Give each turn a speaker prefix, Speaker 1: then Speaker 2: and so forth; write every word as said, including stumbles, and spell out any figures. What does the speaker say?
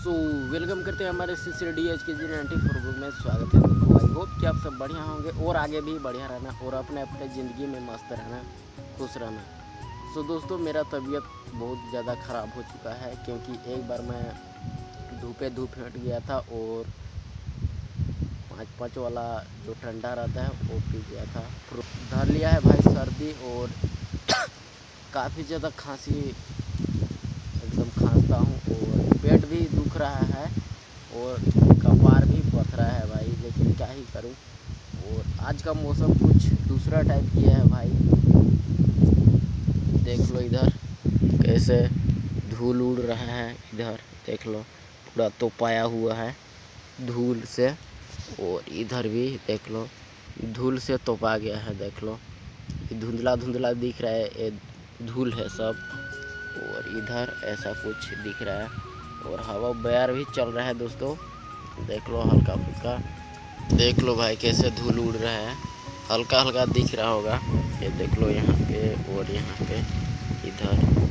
Speaker 1: So welcome करते हैं हमारे सी सी डी एच के जी नाइन्टी फोर बुक में। स्वागत है दोस्तों। आई होप कि आप सब बढ़िया होंगे और आगे भी बढ़िया रहना और अपने अपने ज़िंदगी में मस्त रहना, खुश रहना। सो दोस्तों, मेरा तबीयत बहुत ज़्यादा ख़राब हो चुका है क्योंकि एक बार मैं धूपे धूप हट गया था और पाँच पाँच वाला जो ठंडा रहता है वो पी गया था। धर लिया है भाई सर्दी और काफ़ी ज़्यादा खांसी, एकदम खांसता हूँ और पेट भी दुख रहा है और कपार भी पथ रहा है भाई, लेकिन क्या ही करूँ। और आज का मौसम कुछ दूसरा टाइप किया है भाई, देख लो इधर कैसे धूल उड़ रहा है। इधर देख लो पूरा तो पाया हुआ है धूल से, और इधर भी देख लो धूल से तोपा गया है। देख लो धुंधला धुंधला दिख रहा है, ये धूल है सब। और इधर ऐसा कुछ दिख रहा है और हवा बयार भी चल रहा है दोस्तों। देख लो हल्का फुल्का, देख लो भाई कैसे धूल उड़ रहा है, हल्का हल्का दिख रहा होगा। ये देख लो यहाँ पे और यहाँ पे इधर